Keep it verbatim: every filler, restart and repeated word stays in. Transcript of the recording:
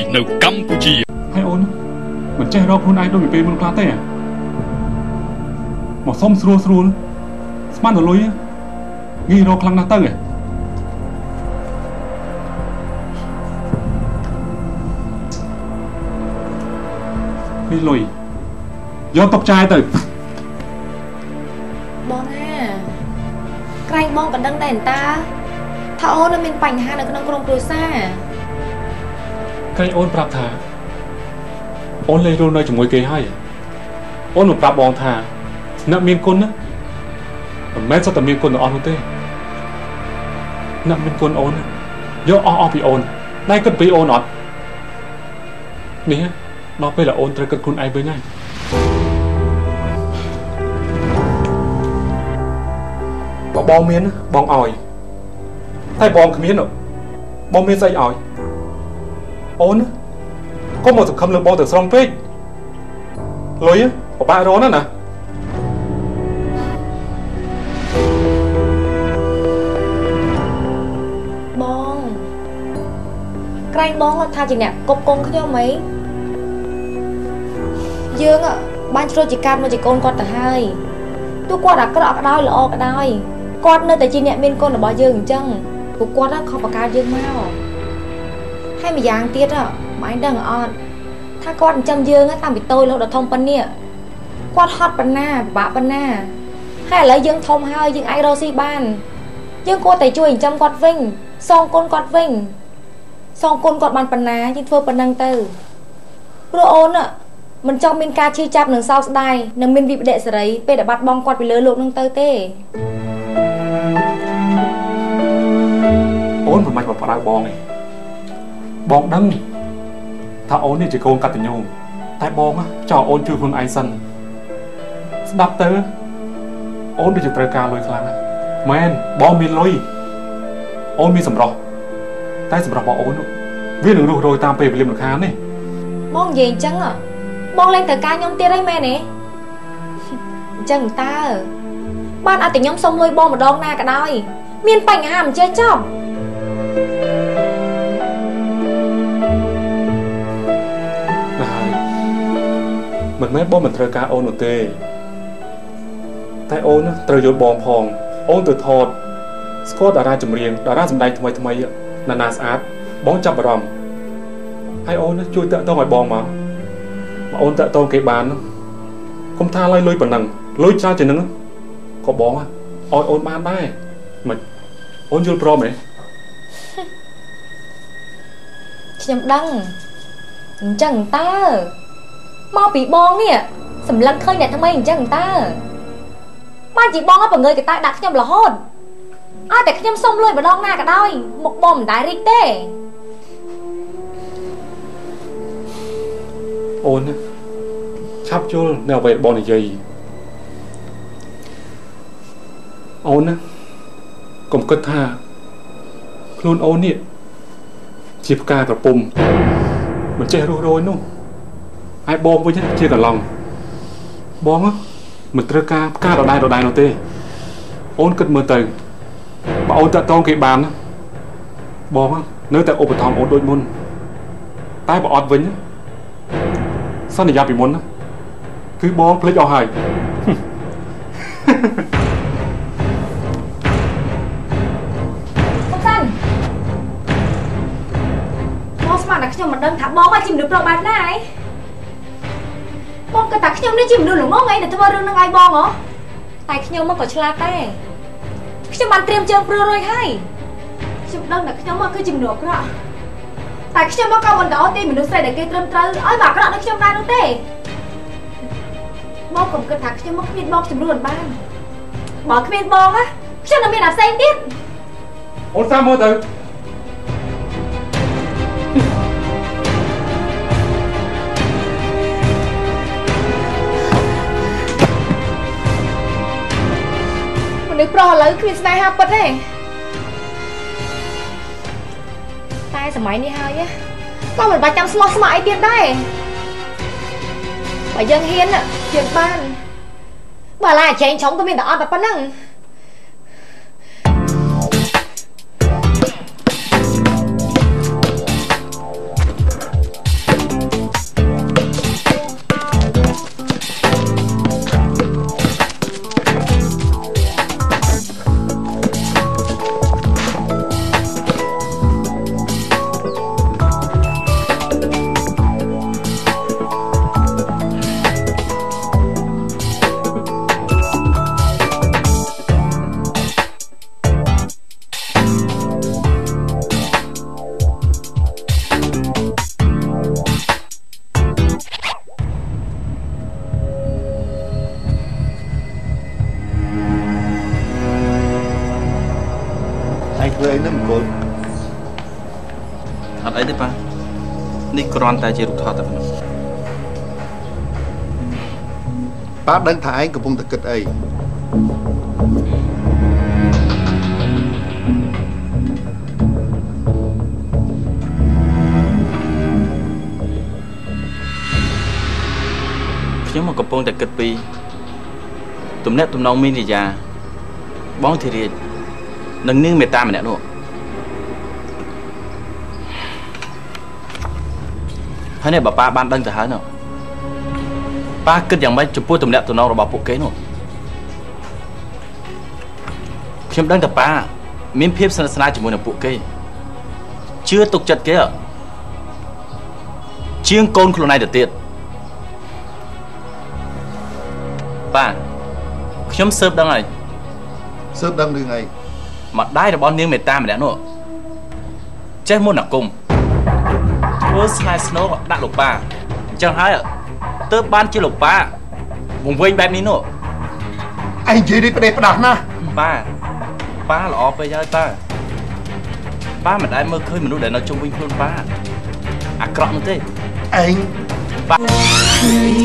នៅកម្ពុជាហើយអូនមិនចេះរកខ្លួនឯងដូចពីពេលមុនខ្លះទេមកសុំស្រួលស្រួលស្មានទៅលុយងាយរកខ្លាំងណាស់ទៅនេះលុយយកទុកចាយទៅបងណាក្រែងបងក៏ដឹងដែរតាថាអូនមានបញ្ហានៅក្នុងក្រុមគ្រួសារក្រែងអូនប្រាប់ថាអូនលេងរស់នៅជាមួយគេហើយអូនមកប្រាប់បងថាអ្នកមានគុណណាមិនមែនសុទ្ធតែមានគុណទាំងអស់នោះទេអ្នកមានគុណអូនយកអស់អស់ពីអូនដៃគិតពីអូនអត់នេះដល់ពេលអូនត្រូវគិតខ្លួនឯងវិញហើយបើបងមានបងឲ្យតែបងគ្មានបងមានស្អីឲ្យអូនកុំមកសង្ឃឹមលើបងទៅស្រង់ពេកលុយពិបាករកណាស់ណាបងក្រែងបងថាជាអ្នកគប់កងខ្ញុំអីយើងបានជ្រុលជាកាត់មកជាកូនគាត់ទៅហើយទោះគាត់អាក្រក់ក៏ដោយល្អក៏ដោយគាត់នៅតែជាអ្នកមានគុណរបស់យើងអញ្ចឹងពួកគាត់ខំបង្កើតយើងមកហើយម្យ៉ាងទៀតម៉ែដឹងអត់ថាគាត់អញ្ចឹងយើងតាំងពីតូចរហូតដល់ធំប៉ុណ្នេះគាត់ហត់ប៉ុណ្ណាពិបាកប៉ុណ្ណាហើយឥឡូវយើងធំហើយយើងអាចរកស៊ីបានយើងគួរតែជួយចិញ្ចឹមគាត់វិញសងគុណគាត់វិញសងគុណគាត់បានប៉ុណ្ណាយើងធ្វើប៉ុណ្ណឹងទៅព្រោះអូនមិនចង់មានការឈឺចាប់នឹងសោកស្ដាយនឹងមានវិបត្តិសេរីពេលដែលបាត់បង់គាត់ពីលើលោកនឹងទៅទេអូនមិនបាច់បដៅបងទេបងដឹងថាអូននេះជាកូនកតញ្ញូតែបងចង់អូនជួយខ្លួនឯងសិនស្ដាប់ទៅអូនដូចជាត្រូវការលុយខ្លាំងណាស់មែនបងមានលុយអូនមានសម្រស់តែសម្រស់របស់អូនវានឹងរស់រយតាមពេលវេលាមិនខានទេបងនិយាយអញ្ចឹងបងលែងត្រូវការខ្ញុំទៀតហើយមែនទេអញ្ចឹងតើបានអត់តែខ្ញុំសុំលុយបងម្ដងណាក៏ដោយមានបញ្ហាមិនចេះចប់មិនមែនបងមិនត្រូវការអូននោះទេតែអូនត្រូវយល់បងផងអូនទៅថតស្គាល់តារាចម្រៀងតារាសម្ដែងថ្មីថ្មីណានាស្អាតបងចាប់អារម្មណ៍ហើយអូនជួយតាក់ទងឲ្យបងមកបើអូនតាក់ទងគេបានកុំថាឡើយលុយប៉ុណ្ណឹងលុយច្រើនជាងហ្នឹងក៏បងឲ្យអូនបានដែរមិនអូនយល់ព្រមទេខ្ញុំដឹងអញ្ចឹងតើមកពីបងនេះសម្លឹងឃើញអ្នកថ្មីអញ្ចឹងតើបានជីបងឲ្យបង្ងើយកតាដាក់ខ្ញុំរហូតអត់តែខ្ញុំសុំលុយម្ដងណាក៏ដោយមុខបងមិនដែររីកទេអូនឆាប់យល់នៅអ្វីបងនិយាយអូនណាកុំគិតថាខ្លួនអូននេះជាផ្កាក្រពុំមិនចេះរស់រយនោះហើយបងវិញជាកន្លងបងមិនត្រូវការផ្កាដដែលដដែលនោះទេអូនគិតមើលទៅបើអូនតាក់ទងគេបានបងនៅតែឧបត្ថម្ភអូនដូចមុនតែបើអត់វិញសន្យាពីមុនគឺបងភ្លេចអស់ហើយសំខាន់បងស្មានតែខ្ញុំមិនដឹងថាបងឲ្យជាមនុស្សប្រុសបែបណាហ៎បងគិតថាខ្ញុំនេះជាមនុស្សល្ងងឯងដែលធ្វើរឿងនឹងឲ្យបងហ៎តែខ្ញុំមកក៏ឆ្លាតដែរខ្ញុំបានត្រៀមជើងព្រឺរួចហើយខ្ញុំដឹងថាខ្ញុំមកគឺជាមនុស្សអាក្រក់តែខ្ញុំមកក៏មិនដកទីមនុស្សស្រីដែលគេត្រឹមត្រូវឲ្យមកអាក្រក់ដូចខ្ញុំដែរនោះទេបងកុំគិតថាខ្ញុំមកគ្មានបងជំនួនបានបើគ្មានបងណាខ្ញុំនឹងមានអាផ្សេងទៀតអូនសាមើលទៅមនុស្សប្រុសឥឡូវគ្មានស្នេហាពិតទេតែសម័យនេះហើយក៏មិនបាច់ចាំស្មោះស្ម័គ្រអីទៀតដែរបើយើងហ៊ានយើងបានបើឡាចែងឆុងក៏មានតែអត់តែប៉ុណ្ណឹងនេះគ្រាន់តែជារូបថតតែប៉ុណ្ណឹងប៉ាដឹងថាឯងកំពុងតែគិតអីខ្ញុំមកកំពុងតែគិតពីទំនាក់ទំនងមីនីយ៉ាបងធីរាជនិងនាងមេតាម្នាក់នោះហើយនេះបើប៉ាបានដឹងទៅហើយនោះប៉ាគិតយ៉ាងម៉េចចំពោះទំនាក់ទំនងរបស់ពួកគេនោះខ្ញុំដឹងតែប៉ាមានភាពស្និទ្ធស្នាលជាមួយនឹងពួកគេជឿទុកចិត្តគេជាងកូនខ្លួនឯងទៅទៀតប៉ាខ្ញុំស៊ើបដឹងហើយស៊ើបដឹងរឿងអីម្ដាយរបស់នាងមេតាម្នាក់នោះចេះមុនអាគមធ្វើស្នេហ៍ស្នូដាក់លោកប៉ាអញ្ចឹងហើយទើបបានជាលោកប៉ាវង្វេងបែបនេះនោះឯងនិយាយនេះផ្ដេសផ្ដាស់ណាស់ប៉ាប៉ាល្អពេកហើយប៉ាប៉ាមិនដែលមើលឃើញមនុស្សដែលនៅជុំវិញខ្លួនប៉ាអាក្រក់នោះទេឯងប៉ា